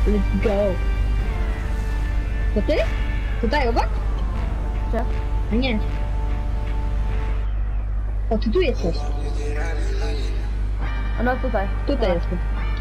Let's go. To ty? Tutaj obok? Gdzie? Nie. O, ty tu jesteś. A no tutaj. Tutaj jestem.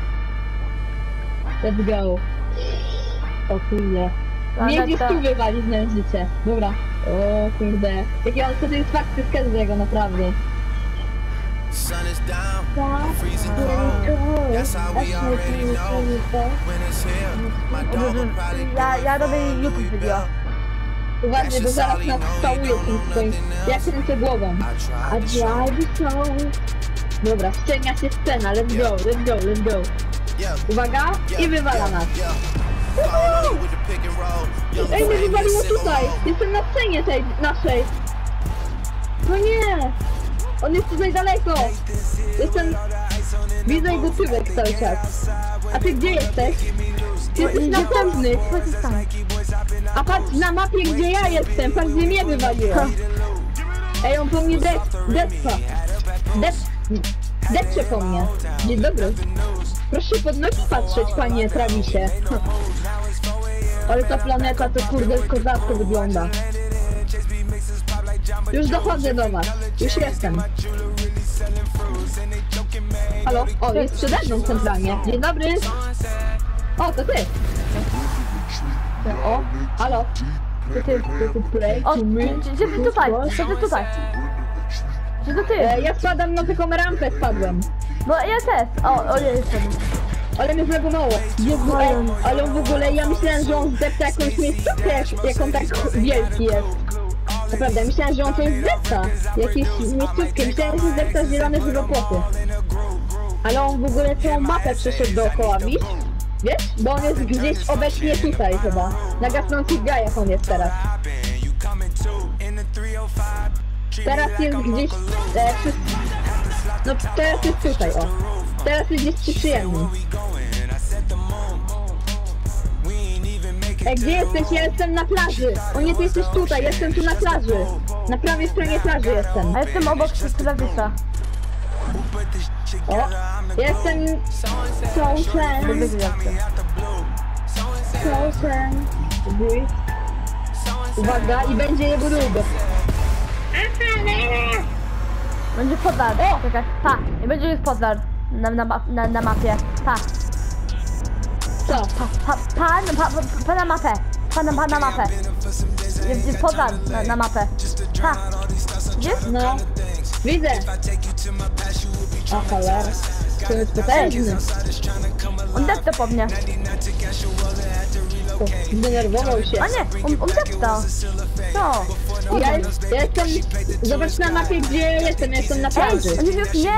Let's go. O kurde. Nie gdzieś tu wywalić na życie. Dobra. O kurde. Jakie on satysfakcję z każdego, naprawdę. Sun is down, freezing cold. That's how we already know when it's here. My dog will probably Ja robię YouTube video. Uważnie, bo zaraz nas spałuję tym swoim. Ja kręcę głową. A drive song. Dobra, wcienia się scena. Let's go, let's go, let's go. Uwaga, i wywala nas. Ej, mnie wywaliło tutaj. Jestem na scenie tej naszej. No nie. On jest tutaj daleko. Jestem... Widzę jego tyłek cały czas. A ty gdzie jesteś? Ty jesteś następny. A patrz na mapie, gdzie ja jestem. Patrz, gdzie mnie wywaliło. Ej, on po mnie depcze po mnie. Dzień dobry. Proszę pod nogi patrzeć, panie Travisie. Ale ta planeta to kurde kozacko wygląda. Już dochodzę do was. Już jestem. Halo? O, jest przede mną centralnie. Dzień dobry. O, to ty. O, halo. O, gdzie ty tutaj? Gdzie ty tutaj? Gdzie to ty? Ja spadam na taką rampę, spadłem. Bo ja też. O, nie jestem. Ale mnie zlegowało. Jezu, ale on w ogóle, ja myślałem, że on zdepta jakąś miejscówkę, jak on tak wielki jest. Naprawdę, myślałem, że on coś zdepta. Jakieś miejscówki. Myślałem, że zdepta zielone żywopłoty. Ale on w ogóle całą mapę przeszedł dookoła, widzisz? Wiesz? Bo on jest gdzieś obecnie tutaj chyba. Na gasnących gajach on jest teraz. Teraz jest gdzieś... no teraz jest tutaj, o. Teraz jest gdzieś przy przyjemnym. Ej, gdzie jesteś? Ja jestem na plaży. O nie, ty jesteś tutaj, jestem tu na plaży. Na prawej stronie plaży jestem. A jestem obok Travisa. O, jestem... Closen. Uwaga, i będzie jego długo. Będzie podlar. O! Czekaj, pa! I będzie już podlar na mapie. Pa! Co? Pa na mapę! Pa na mapę! Jest podlar na mapę. Pa! Widzisz? No, widzę. O cholera. To jest potężny. On deptał po mnie. Zdenerwował się. A nie! On deptał. Co? Ja jestem... Zobacz na mapie, gdzie jestem. Jestem na plaży. On już nie!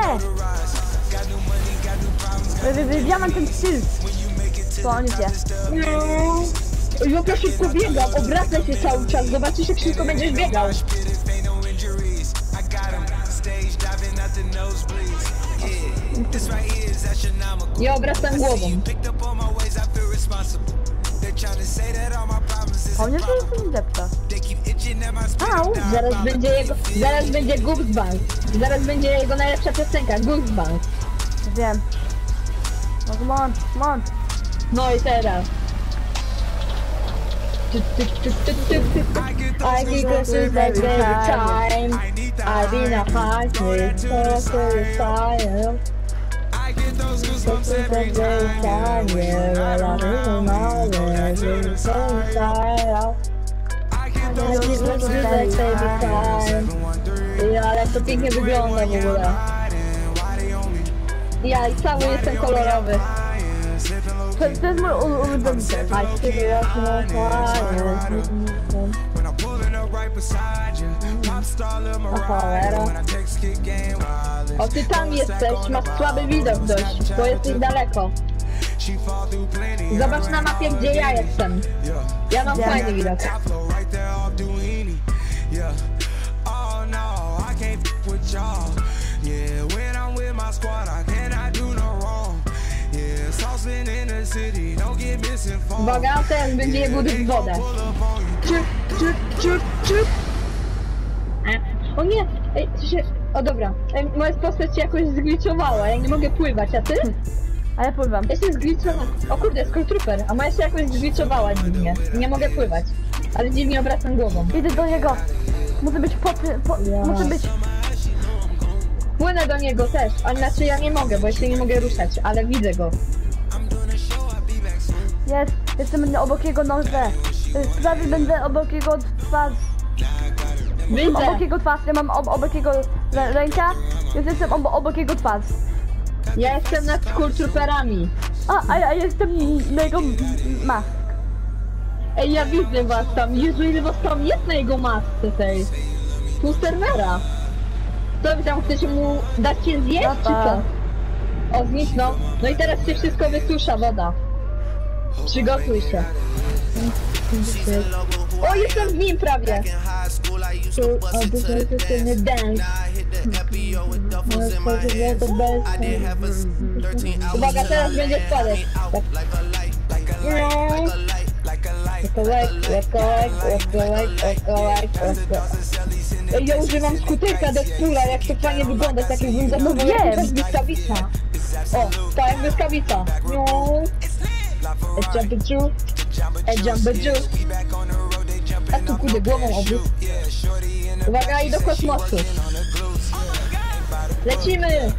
Ja mam ten styl. Co on idzie? No. Jak ja szybko biegam, obracaj się cały czas. Zobaczysz, jak szybko będziesz biegał. Ja obracam głową. A on już nie depta. Au! Zaraz będzie Goosebumps. Zaraz będzie jego najlepsza piosenka, Goosebumps. Wiem. No come on. No i teraz. I get this every time. I've been a heart with fire. I get those goosebumps every time. Yeah, well, I'm in my way. I get those goosebumps every time. Ja, ale to pięknie wygląda w ogóle. Ja i cały jestem kolorowy. To jest mój ulubiony. O cholera. O, ty tam jesteś, masz słaby widok dość, bo jesteś daleko. Zobacz na mapie, gdzie ja jestem. Ja mam fajny widok. Uwaga, teraz będzie je budy w wodę. O nie! Ej, co się... O dobra, moja postać się jakoś zgliczowała, ja nie mogę pływać, a ty? A ja pływam. Ja się zgliczowałam. O kurde, Skull Trooper, a moja się jakoś zgliczowała dziwnie. Nie mogę pływać. Ale dziwnie obracam głową. Idę do niego. Muszę być Ja. muszę być... Płynę do niego też, a znaczy ja nie mogę, bo jeszcze nie mogę ruszać, ale widzę go. Jestem obok jego noże. Prawie będę obok jego twarz. Widzę. Obok jego twarz, ja mam obok jego ręka. Jestem obok jego twarz. Ja jestem nad Skull Trooperami. A ja jestem na jego mask. Ej, ja widzę was tam. Jezu, ile was tam jest na jego masce tej. Pół serwera. Co wy tam chcecie mu dać się zjeść, czy co? O, zniknął. No i teraz się wszystko wysusza, woda. Przygotuj się. O, jestem z nim prawie. O, to jest ten dance. Uwaga, teraz będzie spadek. Ej, ja używam skuterka Deadpoola, jak to fajnie wygląda, tak jakbym zachował jak błyskawica. O, tak jak błyskawica. Jump-a-joo. A tu kurde głową obrót. Uwaga, i do kosmosu. Lecimy!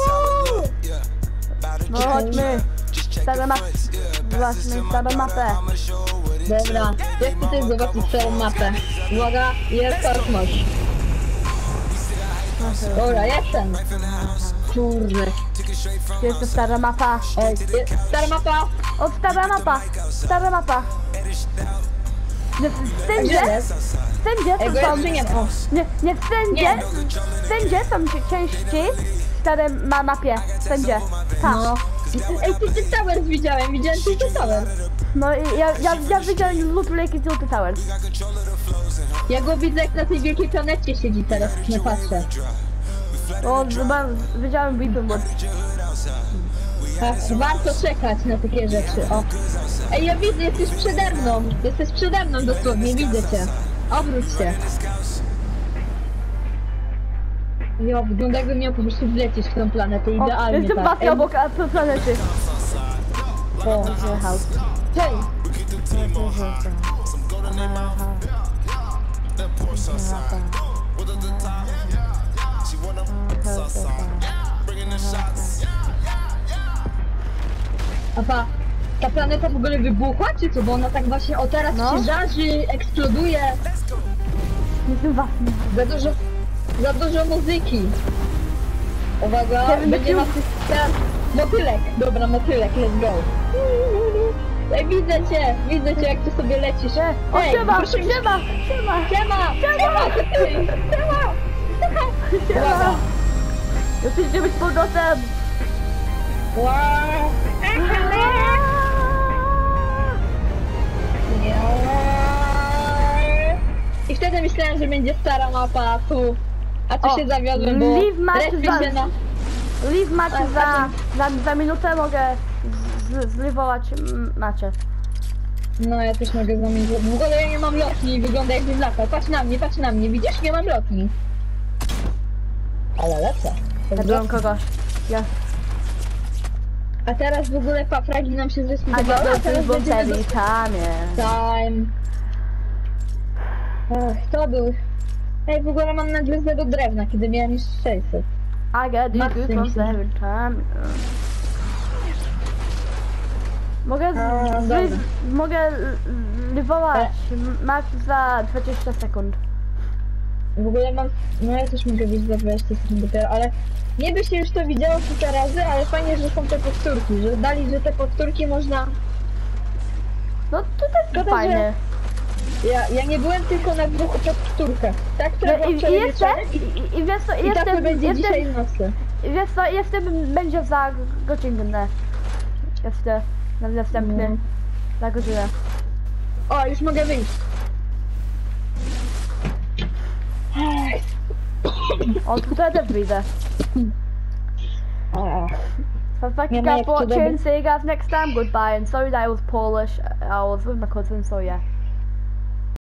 No chodźmy. Starą mapę. Zobaczmy starą mapę. Dobra, ja chcę też zobaczyć całą mapę. Uwaga, jest kosmos. Dobra, jestem. Kurde. Jest to stara mapa. Ej, stara mapa. O, stara mapa. Stara mapa. Wszędzie? Wszędzie Ej, go są... jeszcze nie ma. Nie, wszędzie. Wszędzie są części stare mapie. Wszędzie. Tak. No. Ej, Tilted Towers widziałem Tilted Towers. No i ja widziałem Loot Lake i Tilted Towers. Ja go widzę, jak na tej wielkiej planecie siedzi teraz, nie patrzę. O, widziałem Wittenwood. Warto czekać na takie rzeczy, o. Ej, ja widzę, jesteś przede mną dosłownie, widzę cię. Obróć się. Jo, wygląda jakbym miał po prostu wlecieć w tą planetę, idealnie Jestem tak. właśnie obok planety. O, Jechał. hej! Apa, ta planeta w ogóle wybuchła, czy co? Bo ona tak właśnie, o teraz się żarzy, eksploduje. Jestem właśnie. Za dużo muzyki. Uwaga, będzie nas teraz motylek. Dobra, motylek, let's go. Ej, widzę cię, jak ty sobie lecisz. O, Ej, siema. Uwaga. Jesteście być powrotem. Wow. I wtedy myślałem, że będzie stara mapa tu. A tu się zawiodłem, bo Leave match A, za minutę mogę zliwować macie. No ja też mogę zamienić. W ogóle ja nie mam lotni, wygląda jakbym latał. Patrz na mnie, widzisz? Nie mam lotni. Ale lecę. Zabiłam kogoś. Ja. A teraz w ogóle fragi nam się A zresetowały, a teraz będziemy do... Time. Ach, to był... Ej, w ogóle mam nagle do drewna, kiedy miałem już 600. I got Maxy you from myślę. 7 time. Mogę wywołać max za 20 sekund. W ogóle mam... No ja też mogę być za 20 sekund dopiero, ale... Nie by się już to widziało kilka razy, ale fajnie, że są te powtórki, że dali, że te powtórki można... No to też Szkoda, fajne. Ja nie byłem tylko na dwóch powtórkach. Tak, która była I wczoraj jeszcze, wieczorem i wiesz co, i ta będzie jeszcze, dzisiaj w nocy. wiesz co, jeszcze będzie za godzinę. Jeszcze następny. No. Za godzinę. O, już mogę wyjść. O, tutaj też wyjdę. O. So thank Nie you ma guys jak for cudownie. watching, see you guys next time, goodbye, and sorry that I was Polish, I was with my cousin, so yeah.